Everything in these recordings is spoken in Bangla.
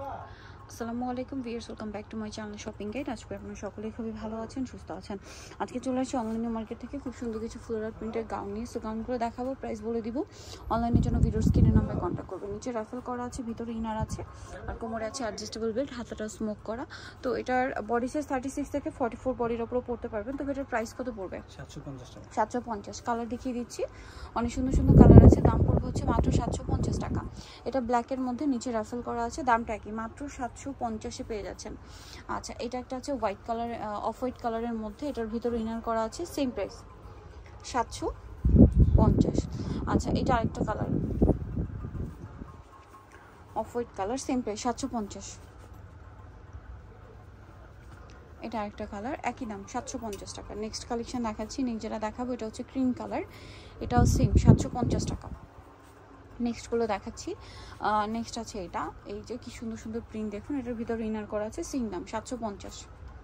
আসসালামু আলাইকুম viewers, welcome back to my channel shopping guide. আজকে আপনারা সকলেই খুবই ভালো আছেন, সুস্থ আছেন। আজকে চলে আসছি অনলাইন মার্কেট থেকে খুব সুন্দর কিছু ফ্লোরাল প্রিন্টের গাউন নিয়ে। সো গাউনগুলো দেখাবো, প্রাইস বলে দিব। অনলাইনের জন্য ভিডিওর স্ক্রিনে নাম্বারে কন্ট্যাক্ট করবেন। নিচে রাফেল করা আছে, ভিতরে ইনার আছে, আর কোমরে আছে অ্যাডজাস্টেবল বেল্ট, হাতাটা স্মোক করা। তো এটার বডি সাইজ 36 থেকে 44 বডির ওপরও পড়তে পারবেন। তো এটার প্রাইস কত পড়বে? 750 টাকা। 750। কালার দেখিয়ে দিচ্ছি, অনেক সুন্দর সুন্দর কালার আছে। দাম পড়বে হচ্ছে মাত্র 750 টাকা। এটা ব্ল্যাকের মধ্যে নিচে রাফেল করা আছে, দামটা কি মাত্র 750-এ পেয়ে যাচ্ছেন। আচ্ছা, এটা একটা আছে হোয়াইট কালার, অফ হোয়াইট কালারের মধ্যে, এটার ভিতরে ইনার করা আছে, সেম প্রাইস 750। আচ্ছা, এটা আরেকটা colour off white colour, same price 750। এটা আরেকটা কালার, একই দাম 750 টাকা। নেক্সট কালেকশন দেখাচ্ছি, যেটা দেখাবো এটা হচ্ছে ক্রিম কালার, এটাও সেম 750 টাকা। নেক্সটগুলো দেখাচ্ছি। নেক্সট আছে এটা, এই যে কি সুন্দর সুন্দর প্রিন্ট দেখুন, এটার ভিতরে ইনার করা আছে, সেম দাম 750।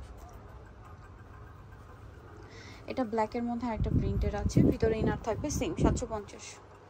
এটা ব্ল্যাকের মধ্যে আরেকটা প্রিন্টের আছে, ভিতরে ইনার থাকবে, সেম 750।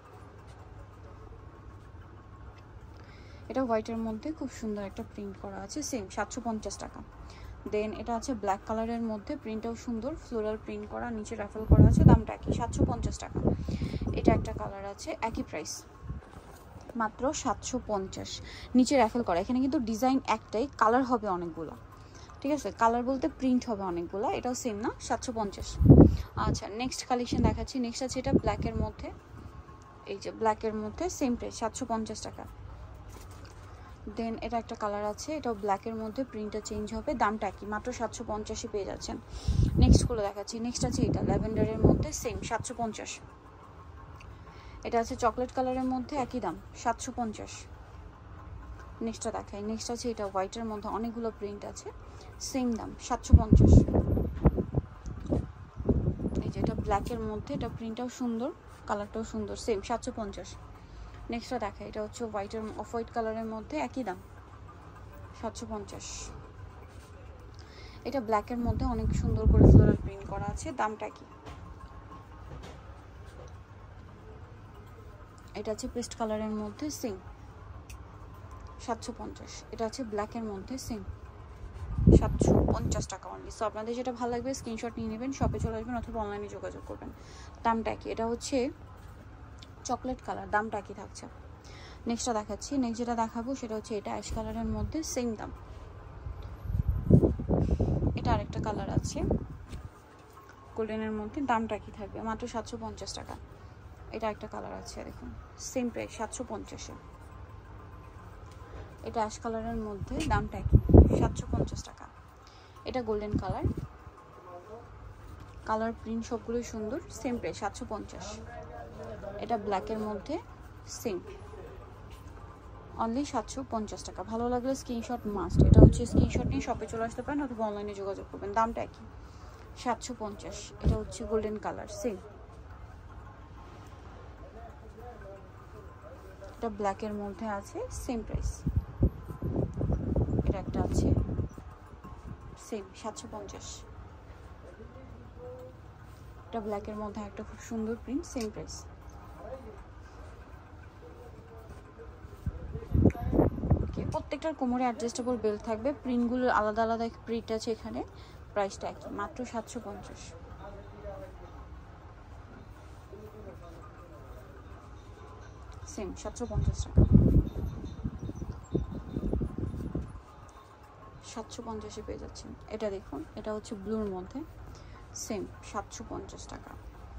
এটা হোয়াইটের মধ্যে খুব সুন্দর একটা প্রিন্ট করা আছে, সেম 750 টাকা। দেন এটা আছে ব্ল্যাক কালারের মধ্যে, প্রিন্টটাও সুন্দর, ফ্লোরাল প্রিন্ট করা, নিচে রাফেল করা আছে, দামটা একই 750 টাকা। এটা একটা কালার আছে, একই প্রাইস মাত্র 750, নিচে রাফেল করা। এখানে কিন্তু ডিজাইন একটাই, কালার হবে অনেকগুলো, ঠিক আছে? কালার বলতে প্রিন্ট হবে অনেকগুলো, এটাও সেম না, 750। আচ্ছা, নেক্সট কালেকশন দেখাচ্ছি। নেক্সট আছে এটা ব্ল্যাকের মধ্যে, এই যে ব্ল্যাকের মধ্যে সেম প্রাইস 750 টাকা। দেন এটা একটা কালার আছে, এটাও ব্ল্যাকের মধ্যে, প্রিন্টটা চেঞ্জ হবে, দামটা কি মাত্র 750-এ পেয়ে যাচ্ছেন। নেক্সটগুলো দেখাচ্ছি। নেক্সট আছে এটা ল্যাভেন্ডারের মধ্যে, সেম 750। এটা আছে চকলেট কালারের মধ্যে, একই দাম 750। নেক্সটটা দেখাই। নেক্সট আছে এটা হোয়াইটের মধ্যে, অনেকগুলো প্রিন্ট আছে, সেম দাম 750। এই যে এটা ব্ল্যাকের মধ্যে, এটা প্রিন্টটাও সুন্দর, কালারটাও সুন্দর, সেম 750। নেক্সটটা দেখাই, এটা হচ্ছে হোয়াইটের, অফ হোয়াইট কালারের মধ্যে, একই দাম 750। এটা ব্ল্যাকের মধ্যে অনেক সুন্দর করে ফ্লোরাল প্রিন্ট করা আছে, দামটা কি? এটা আছে পেস্ট কালারের মধ্যে, সেম 750। এটা আছে ব্ল্যাকের মধ্যে, সেম 750 টাকা অনলি। সো আপনাদের যেটা ভালো লাগবে স্ক্রিনশট নিয়ে নেবেন, শপে চলে আসবেন অথবা অনলাইনে যোগাযোগ করবেন। দামটা কি? এটা হচ্ছে চকলেট কালার, দামটা কি থাকছে। নেক্সটটা দেখাচ্ছি। নেক্সট যেটা দেখাবো সেটা হচ্ছে এটা অ্যাশ কালারের মধ্যে, সেম দাম। এটা আরেকটা কালার আছে গোল্ডেনের মধ্যে, দামটা কি থাকবে? মাত্র 750 টাকা। এটা একটা কালার আছে, দেখুন সেম প্রাইস 750-এ। এটা অ্যাশ কালারের মধ্যে, দামটা কি? 750 টাকা। এটা গোল্ডেন কালার, কালার প্রিন্ট সবগুলোই সুন্দর, সেম প্রাইস 750। এটা ব্ল্যাকের মধ্যে, সেম অনলি 750 টাকা। ভালো লাগলে স্ক্রিনশট মাস্ট, এটা হচ্ছে স্ক্রিনশট নিয়ে শপে চলে আসতে পারেন অথবা অনলাইনে যোগাযোগ করবেন, দামটা কি? 750। এটা হচ্ছে গোল্ডেন কালার, সেম। এটা ব্ল্যাকের মধ্যে আছে, সেম প্রাইস। এটা একটা আছে, সেম 750। এটা ব্ল্যাকের মধ্যে একটা খুব সুন্দর প্রিন্ট, সেম প্রাইস। প্রত্যেকটার কোমরে অ্যাডজাস্টেবল বেল্ট থাকবে, প্রিন্টগুলো আলাদা আলাদা প্রিন্ট আছে এখানে, প্রাইসটা একই মাত্র 750। সেম 750 টাকা। 750-এ পেয়ে যাচ্ছেন। এটা দেখুন, এটা হচ্ছে ব্লুর মধ্যে, সেম 750 টাকা।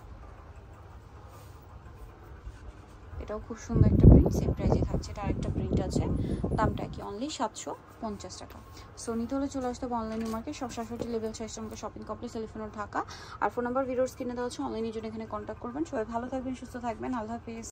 এটাও খুব সুন্দর একটা প্রিন্ট, সেম প্রাইসে থাকছে। এটা আরেকটা প্রিন্ট আছে, দামটা কি? অনলি 750 টাকা। সো নিতে হলে চলে আসতে হবে অনলাইন মার্কেট, সব 67 লেভেল 6 নম্বর শপিং কমপ্লেক্স, টেলিফোন ঢাকা। আর ফোন নাম্বার ভিডিওর স্ক্রিনে দেওয়া আছে, অনলাইনের জন্য এখানে কন্ট্যাক্ট করবেন। সবাই ভালো থাকবেন, সুস্থ থাকবেন, আল্লাহ হাফেজ।